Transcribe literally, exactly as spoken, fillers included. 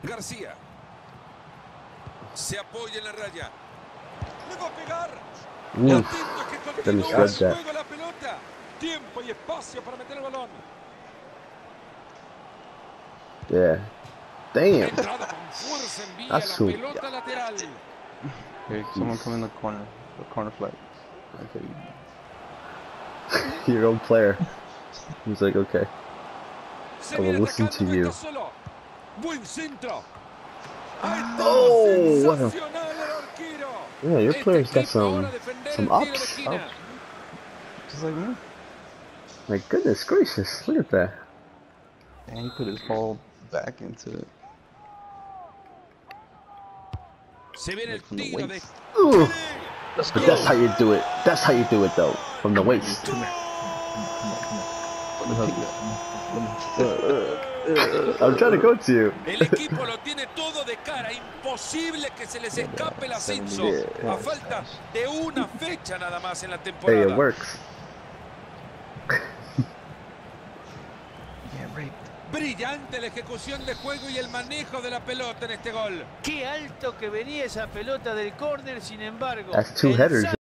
García. Se apoya en la raya. Le va a pegar. Oof. Atento que Let me continúa shred el that. juego la pelota. Tiempo y espacio para meter el balón. Yeah. Damn. Entrada con fuerza envía That's la so- pelota lateral. Hey, someone come in the corner. The corner flag. Okay. Your own player. He's like, okay. Se I will viene listen atacando, to no you. está solo. Buen centro. Ahí está. Oh, what a- Sensacional el arquero. Yeah, your Este player's got equipo ahora some a defender some el tiro de ups. esquina. Just like me. My goodness gracious, look at that. And he put his whole back into it. Se viene el Like from the tiro de. waist. Ooh. Let's But that's how you do it. That's how you do it though. From the waist. Come here. Come on, come on. Let me hug you. Let me. I'm trying to go to you. El equipo lo tiene todo de cara. Imposible que se les escape el ascenso. Yeah. A falta de una fecha nada más en la Hey, temporada. it works. Yeah, raped. Brillante la ejecución de juego y el manejo de la pelota en este gol. Qué alto que venía esa pelota del córner, sin embargo. That's two el headers.